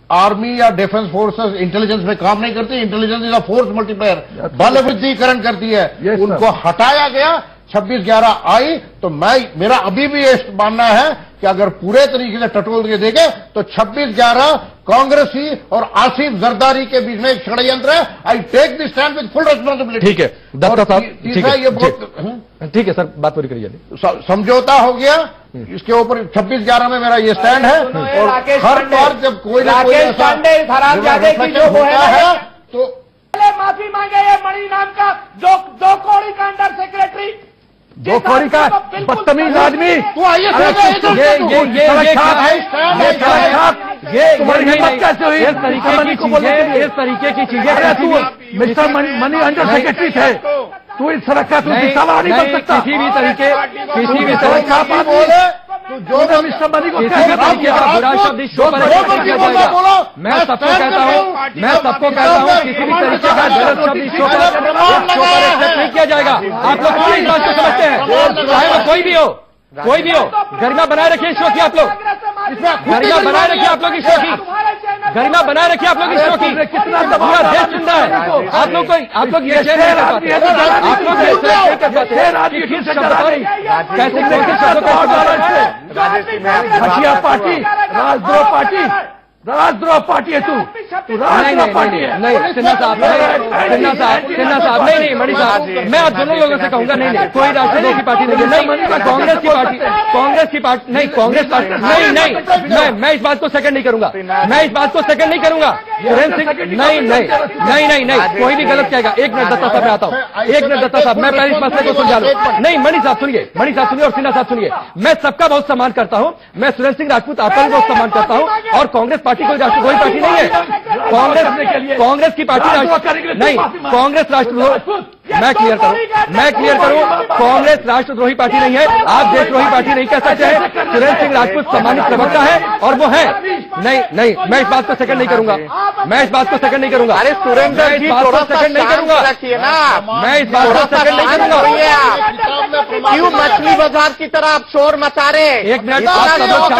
Army या defence forces intelligence में काम नहीं करती। Intelligence is a force multiplier, बल वृद्धिकरण करती है। उनको हटाया गया, 26/11 आई। तो मेरा अभी भी ये मानना है कि अगर पूरे तरीके से टटोल के देखे तो 26/11 कांग्रेसी और आसिफ जरदारी के बीच में एक षड्यंत्र है। I take this stand with full responsibility. ठीक है दत्ता साहब, ठीक है सर, बात पूरी करिए। समझौता हो गया, इसके ऊपर 26/11 में मेरा ये स्टैंड है। और हर बार जब कोई ना कोई ऐसा है तो माफी मांगे। ये मणि नाम का दो कौड़ी का अंडर सेक्रेटरी, 2 कौड़ी का बदतमीज आदमी, तू आइए ये कैसे हुई? इस तरीके की चीजें तू मिस्टर मनी अंडर सेक्रेटरी थे, तू इस तरह का सवाल नहीं बन सकता। किसी भी तरह का बोले जो मिस्टर मनी को क्या बुरा शब्द मैं सबको कहता हूँ किसी भी तरीके का गलत शब्द इस शो पर नहीं किया जाएगा। आप लोग पूरी बात को समझते हैं, चाहे वो कोई भी हो गरिमा बनाए रखिए इस शो की। आप लोग गरिमा बनाए रखिए, आप लोग इस शो की गरिमा बनाए रखिए, आप लोग इस शो की। कितना पूरा देश सुन रहा है। आप लोग ये शेयर नहीं कर पाते, आप लोग कैसे पार्टी, राजद्रोह पार्टी है तू राजद्रोह पार्टी है। नहीं सिन्हा साहब, नहीं मणि साहब, मैं आप दोनों लोगों से कहूंगा नहीं कोई राजद्रोह की पार्टी नहीं है। नहीं कांग्रेस की पार्टी नहीं, कांग्रेस पार्टी नहीं, मैं इस बात को सेकंड नहीं करूंगा, सुरेंद्र सिंह नहीं, कोई भी गलत कहेगा। एक मिनट दत्ता साहब, मैं आता हूँ, एक मिनट दत्ता साहब, मैं पहले इस मसले को सुलझा लूं। नहीं मणि साहब सुनिए, और सिन्हा साहब सुनिए, मैं सबका बहुत सम्मान करता हूँ। मैं सुरेंद्र सिंह राजपूत आपका भी बहुत सम्मान करता हूँ। और कांग्रेस पार्टी कोई राष्ट्रद्रोही पार्टी नहीं है। कांग्रेस की पार्टी नहीं, कांग्रेस राष्ट्रद्रोही, मैं क्लियर करूं, कांग्रेस राष्ट्रद्रोही पार्टी नहीं है। आप देशद्रोही पार्टी नहीं कह सकते हैं। सुरेंद्र सिंह राजपूत सम्मानित प्रवक्ता है और वो है। नहीं, मैं इस बात को सेकंड नहीं करूंगा, अरे सुरेंद्र जी थोड़ा सेकंड नहीं करूंगा, मैं इस बात को सेकंड नहीं करूंगा। क्यों मछली बाजार की तरह आप शोर मचा रहे हैं? एक मिनट, आप सब लोग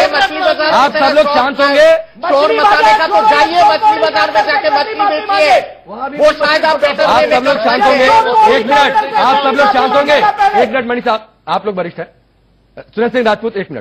शांत होंगे, शोर मचाने का तो जाइए मछली बाजार में जाके मछली बेचिए, वो शायद आप सब लोग शांत होंगे। एक मिनट, आप सब लोग शांत होंगे। एक मिनट मणि साहब, आप लोग वरिष्ठ हैं। सुरेंद्र सिंह राजपूत एक मिनट।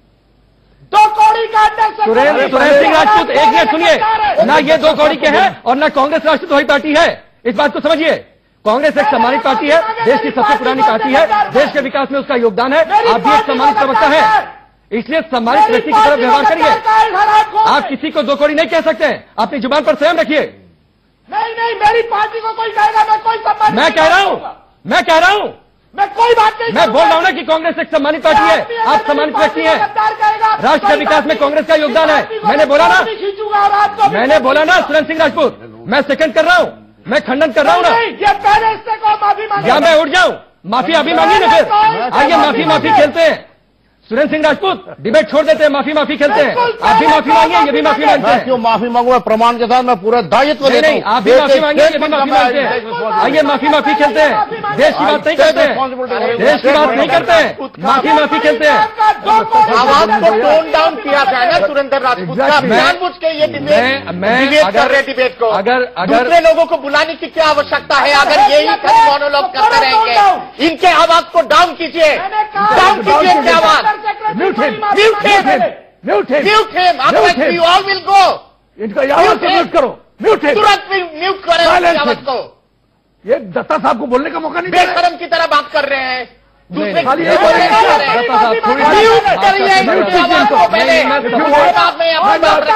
2 कौड़ी का सुरेंद्र सिंह राजपूत एक मिनट सुनिए, ना ये 2 कौड़ी के हैं और ना कांग्रेस राष्ट्रद्रोही पार्टी है। इस बात को समझिए, कांग्रेस एक सम्मानित पार्टी है, देश की सबसे पुरानी पार्टी है, देश के विकास में उसका योगदान है। आप भी एक सम्मानित प्रवक्ता है, इसलिए सम्मानित व्यक्ति की तरफ व्यवहार करिए। आप किसी को 2 कौड़ी नहीं कह सकते हैं, अपनी जुबान पर संयम रखिए। नहीं, मेरी पार्टी को कोई कहेगा मैं कोई सम्मान, मैं कह रहा हूं, मैं कोई बात नहीं, मैं बोल रहा हूं ना कि कांग्रेस एक सम्मानित पार्टी है, आप सम्मानित व्यक्ति हैं। राष्ट्र के विकास में कांग्रेस का योगदान है। मैंने बोला ना सुरेंद्र सिंह राजपूत, मैं सेकंड कर रहा हूं, मैं खंडन कर रहा हूं ना। ये पहले इससे को माफी मांगे, या मैं उठ जाऊं? माफी अभी मांगी ना, फिर आइए माफी खेलते हैं। सुरेंद्र सिंह राजपूत डिबेट छोड़ देते हैं, माफी खेलते हैं। आप भी माफी मांगिए, ये भी माफी मांगते हैं। क्यों माफी मांगू? प्रमाण के साथ मैं पूरा दायित्व लेता हूं। आप भी माफी मांगिए, ये भी माफी मांगते हैं। आइए माफी खेलते हैं। देश की बात नहीं करते हैं, माफी खेलते हैं। आवाज को टोन डाउन किया जाए ना सुरेंद्र राजपूत का, जानबूझ के ये डिबेट कर रहे डिबेट को। अगर दूसरे लोगों को बुलाने की क्या आवश्यकता है? अगर यही खाली मोनोलॉग करते रहेंगे, इनके आवाज को डाउन कीजिए, इनकी आवाज। Mute him. Otherwise we all will go. इनका आवाज को म्यूट करो, तुरंत म्यूट करें आवाज को। ये दत्ता साहब को बोलने का मौका नहीं, बेशरम की तरह बात कर रहे हैं। दूसरे खाली म्यूट करिए आवाज को पहले, बाद में अपनी बात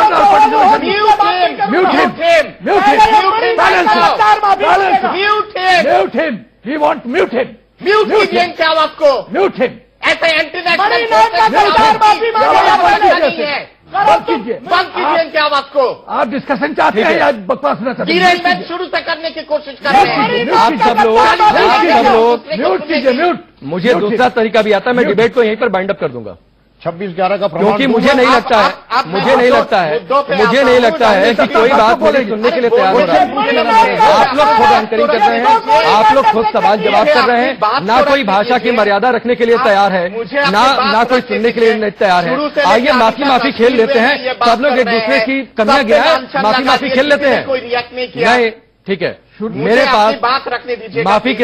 म्यूट कीजिए इनके आवाज को, म्यूट हिम। ऐसे इंटरनेशनल बंद कीजिए इनके आवाज को। आप डिस्कशन चाहते हैं या बकवास सुना चाहते हैं? डिरेलमेंट शुरू से करने की कोशिश कर रहे हैं। आप सब लोग म्यूट कीजिए, म्यूट। मुझे दूसरा तरीका भी आता है, मैं डिबेट को यहीं पर बाइंड अप कर दूंगा। 26/11 का प्रमाण क्योंकि मुझे नहीं लगता है मुझे नहीं लगता है कि कोई बात मुझे सुनने के लिए तैयार हो रहा है। आप लोग खुद एंकरिंग कर रहे हैं, आप लोग खुद सवाल जवाब कर रहे हैं, ना कोई भाषा की मर्यादा रखने के लिए तैयार है, ना कोई सुनने के लिए तैयार है। आइए माफी खेल लेते हैं, सब लोग एक दूसरे की कमियां गिराए, माफी खेल लेते हैं। नहीं, ठीक है, मेरे पास बात रखने दीजिए।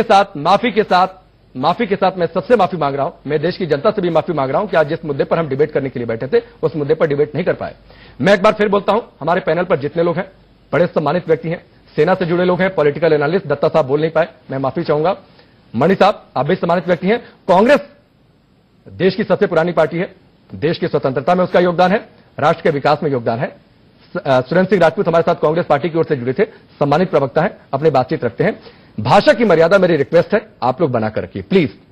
माफी के साथ मैं सबसे माफी मांग रहा हूं, मैं देश की जनता से भी माफी मांग रहा हूं कि आज जिस मुद्दे पर हम डिबेट करने के लिए बैठे थे उस मुद्दे पर डिबेट नहीं कर पाए। मैं एक बार फिर बोलता हूं, हमारे पैनल पर जितने लोग हैं बड़े सम्मानित व्यक्ति हैं, सेना से जुड़े लोग हैं, पॉलिटिकल एनालिस्ट दत्ता साहब बोल नहीं पाए, मैं माफी चाहूंगा। मणि साहब आप भी सम्मानित व्यक्ति हैं। कांग्रेस देश की सबसे पुरानी पार्टी है, देश की स्वतंत्रता में उसका योगदान है, राष्ट्र के विकास में योगदान है। सुरेंद्र सिंह राजपूत हमारे साथ कांग्रेस पार्टी की ओर से जुड़े थे, सम्मानित प्रवक्ता है, अपनी बातचीत रखते हैं। भाषा की मर्यादा मेरी रिक्वेस्ट है, आप लोग बनाकर रखिए प्लीज।